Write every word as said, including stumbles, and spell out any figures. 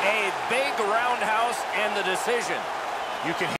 A big roundhouse and the decision. You can